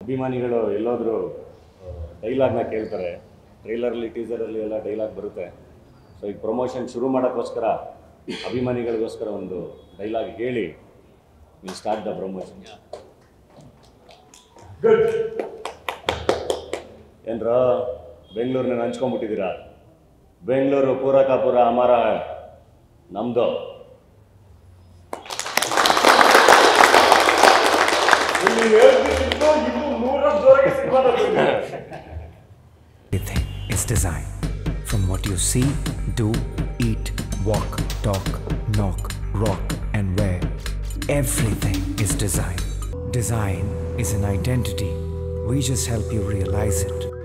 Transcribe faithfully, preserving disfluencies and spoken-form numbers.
ಅಭಿಮಾನಿಗಳು ಎಲ್ಲೋದ್ರೂ ಡೈಲಾಗ್ನ ಕೇಳ್ತಾರೆ. ಟ್ರೈಲರಲ್ಲಿ ಟೀಸರಲ್ಲಿ ಎಲ್ಲ ಡೈಲಾಗ್ ಬರುತ್ತೆ. ಸೊ ಈಗ ಪ್ರಮೋಷನ್ ಶುರು ಮಾಡೋಕ್ಕೋಸ್ಕರ ಅಭಿಮಾನಿಗಳಿಗೋಸ್ಕರ ಒಂದು ಡೈಲಾಗ್ ಹೇಳಿ ನೀವು ಸ್ಟಾರ್ಟ್ ದ ಪ್ರಮೋಷನ್. ಗುಡ್. ಏನ್ರ ಬೆಂಗಳೂರನ್ನ ಹಂಚ್ಕೊಂಡ್ಬಿಟ್ಟಿದ್ದೀರಾ? ಬೆಂಗಳೂರು ಪೂರ ಕಾ ಪೂರ ಅಮರ ನಮ್ಮದು. Everything is designed. From what you see, do, eat, walk, talk, knock, rock, and wear. Everything is design. Design is an identity. We just help you realize it.